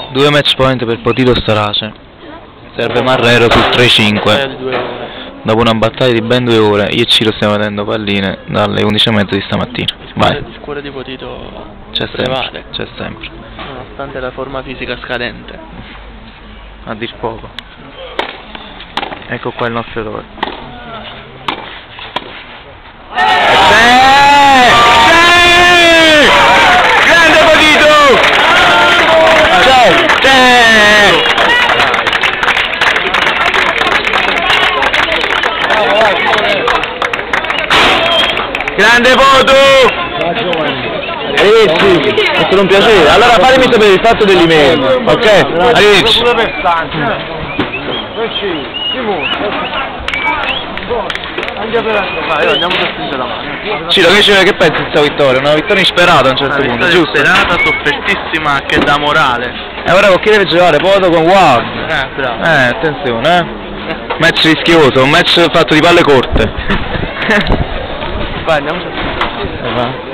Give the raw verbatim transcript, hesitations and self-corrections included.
Due match point per Potito Starace. Serve Marrero sul tre cinque. Dopo una battaglia di ben due ore, io e Ciro stiamo vedendo palline dalle undici e mezza di stamattina. Vai. Il cuore di Potito c'è sempre, c'è sempre. Nonostante la forma fisica scadente. A dir poco. Ecco qua il nostro errore. Grande Potito! C'è! C'è! Grande Poto! Arrivederci, è stato un piacere. Allora fatemi sapere il fatto dell'email, ok? Arrivederci. Ciro, che, che pensi di questa vittoria? Una vittoria insperata a un certo punto, giusto? Insperata, soffertissima, che da morale. E ora con chi deve giocare? Poto con Ward. Eh, bravo. Eh, attenzione, eh. Match rischioso, un match fatto di palle corte. Vai, andiamo a